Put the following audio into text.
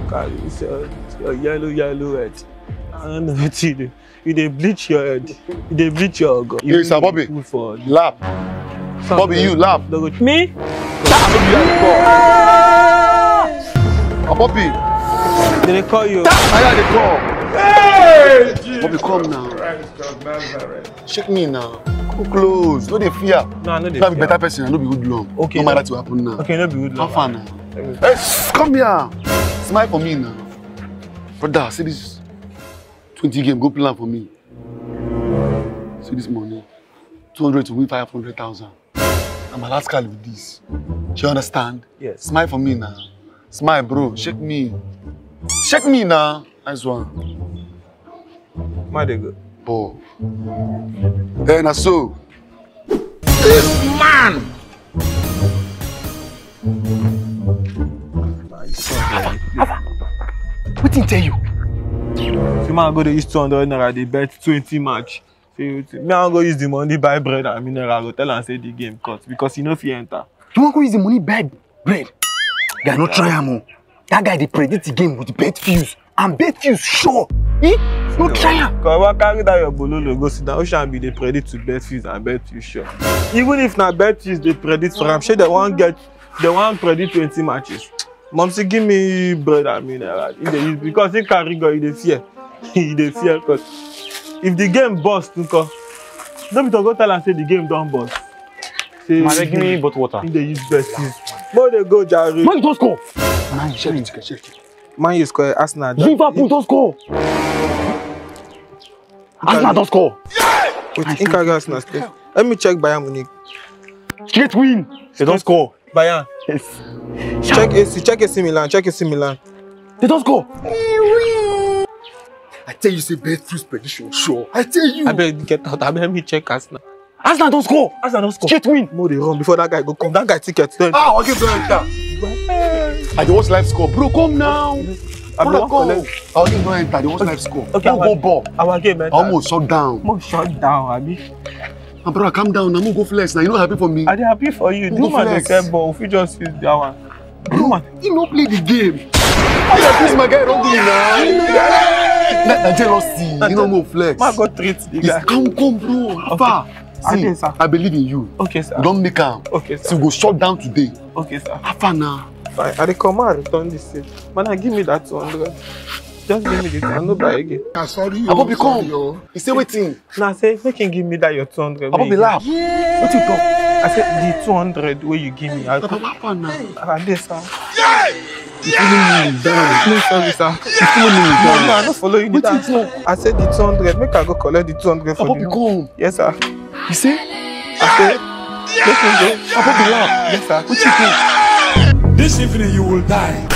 It's your yellow head. I don't know what you do. You dey bleach your head. You dey bleach your god. Hey, sir, Bobby. Lap. Bobby, you lap. Me? Bobby. Did they call you? I got the call. Hey! Bobby, come now. Shake me now. Come close. No dey fear. No, I know they fear. Be better person. I no be good long. Okay. No matter what happen now. Okay, no be good long. How far now? Hey, come here. Smile for me now. Brother, see this 20 game. Go plan for me. See this money. 200 to win 500,000. I'm a last call with this. Do you understand? Yes. Smile for me now. Smile, bro. Shake me. Shake me now. Nice one. My day good. Boy. Hey, na so. This man! What did he tell you? So man go to use 200 naira, they bet 20 match. Me I go use the money buy bread and mineral. Go tell and say the game cut because you know if you enter. You want to use the money buy bread? Guy, no try am. That guy they predict the game with bet fuse and bet fuse sure. Eh? No try am. Cause what carry that your bololo go sit down. Ocean be they predict to bet fuse and bet fuse sure. Even if na bet fuse they predict for, I'm sure they won't predict 20 matches. Mom say give me bread and mineral. Because he carry go, he dey fear. He dey fear because if the game bust, don't be to go tell and say the game don't bust. Say, man, give me bottled water. He dey use best fuse. But they go Jerry. Man, don't score. Man, check it. Man, you score. Arsenal. Liverpool don't score. Arsenal don't score. Wait, in Arsenal stay. Let me check Bayern Munich. Straight win. They don't score. Bayern. Yes. Check AC Milan. Check AC Milan. They don't score. I tell you, say bet fuse prediction. Sure. I tell you. I better get out. I better me check Arsenal. Arsenal don't score. Arsenal don't score. Straight win. No, they run before that guy go come. That guy ticket. I'll give them enter. I don't watch live score. Bro, come now. Bro, come. I'll give them enter. They watch live score. Okay, go ball. Our game enter. Almost shut down. Almost shut down, Abi. My brother, calm down. I'm gonna go flex now. You not happy for me? Are they happy for you? Do man they care ball. If you just use that one. Bro, you don't play the game. Please, my guy, don't do it now. That jealousy. You don't go flex. Man, go treat the guy. Come, bro. Papa. See, sir. I believe in you. Okay, sir. Don't make him. Okay, sir. So go shut down today. Okay, sir. Papa now. Fine. I come and return this thing. Man, give me that 200. Just give me the 200. No buy again. I'm sorry. Abobi come. He say waiting. Nah, say make him give me that your 200. Abobi laugh. Yeah. What you talk? I said the 200 where you give me. Papa now. This sir. Yeah. You feeling me down? No, sorry, sir. You feeling me down? No, I don't follow you. I said the 200. Make I go collect the 200 for you. Come. Yes, sir. You say? I said. Let him go. Abobi laugh. Yes, sir. What you think? This evening you will die.